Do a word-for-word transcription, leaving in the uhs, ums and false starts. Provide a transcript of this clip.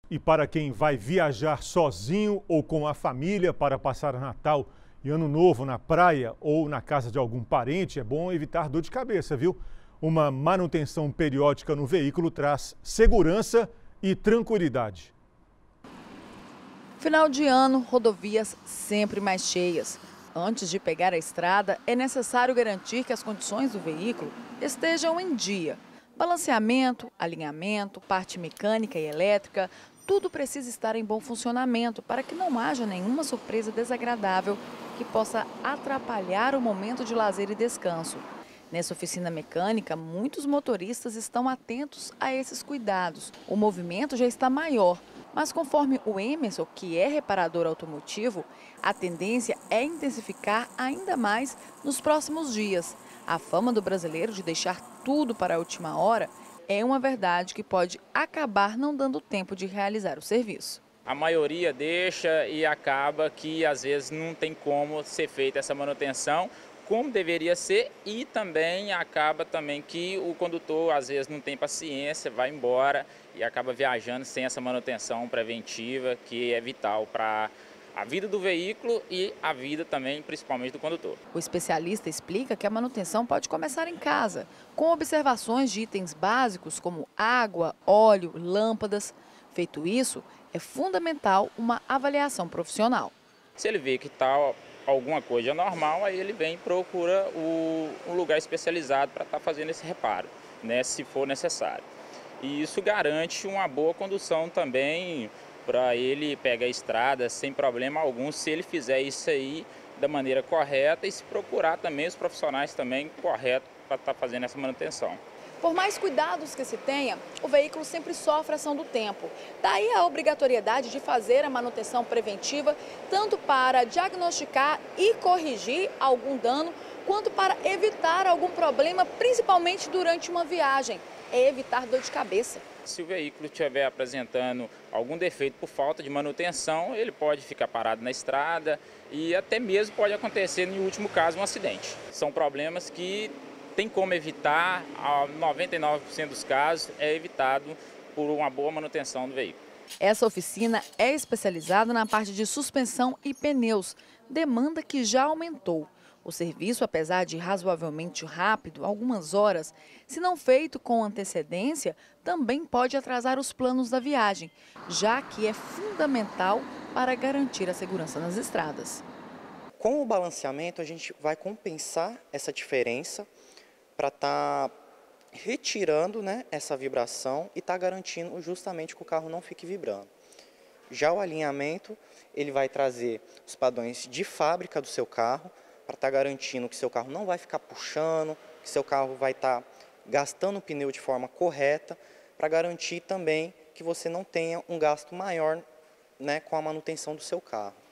E para quem vai viajar sozinho ou com a família para passar Natal e Ano Novo na praia ou na casa de algum parente, é bom evitar dor de cabeça, viu? Uma manutenção periódica no veículo traz segurança e tranquilidade. Final de ano, rodovias sempre mais cheias. Antes de pegar a estrada, é necessário garantir que as condições do veículo estejam em dia. Balanceamento, alinhamento, parte mecânica e elétrica, tudo precisa estar em bom funcionamento para que não haja nenhuma surpresa desagradável que possa atrapalhar o momento de lazer e descanso. Nessa oficina mecânica, muitos motoristas estão atentos a esses cuidados. O movimento já está maior, mas conforme o Emerson, que é reparador automotivo, a tendência é intensificar ainda mais nos próximos dias. A fama do brasileiro de deixar tudo para a última hora é uma verdade que pode acabar não dando tempo de realizar o serviço. A maioria deixa e acaba que às vezes não tem como ser feita essa manutenção como deveria ser, e também acaba também que o condutor às vezes não tem paciência, vai embora e acaba viajando sem essa manutenção preventiva que é vital para a vida do veículo e a vida também, principalmente do condutor. O especialista explica que a manutenção pode começar em casa, com observações de itens básicos como água, óleo, lâmpadas. Feito isso, é fundamental uma avaliação profissional. Se ele vê que está alguma coisa normal, aí ele vem e procura o, um lugar especializado para estar tá fazendo esse reparo, né, se for necessário. E isso garante uma boa condução também para ele pegar a estrada sem problema algum, se ele fizer isso aí da maneira correta e se procurar também os profissionais também corretos para estar tá fazendo essa manutenção. Por mais cuidados que se tenha, o veículo sempre sofre a ação do tempo. Daí a obrigatoriedade de fazer a manutenção preventiva, tanto para diagnosticar e corrigir algum dano, quanto para evitar algum problema, principalmente durante uma viagem. É evitar dor de cabeça. Se o veículo estiver apresentando algum defeito por falta de manutenção, ele pode ficar parado na estrada e até mesmo pode acontecer, em último caso, um acidente. São problemas que tem como evitar, a noventa e nove por cento dos casos é evitado por uma boa manutenção do veículo. Essa oficina é especializada na parte de suspensão e pneus, demanda que já aumentou. O serviço, apesar de razoavelmente rápido, algumas horas, se não feito com antecedência, também pode atrasar os planos da viagem, já que é fundamental para garantir a segurança nas estradas. Com o balanceamento, a gente vai compensar essa diferença para estar tá retirando, né, essa vibração e estar tá garantindo justamente que o carro não fique vibrando. Já o alinhamento, ele vai trazer os padrões de fábrica do seu carro, para estar tá garantindo que seu carro não vai ficar puxando, que seu carro vai estar tá gastando o pneu de forma correta, para garantir também que você não tenha um gasto maior, né, com a manutenção do seu carro.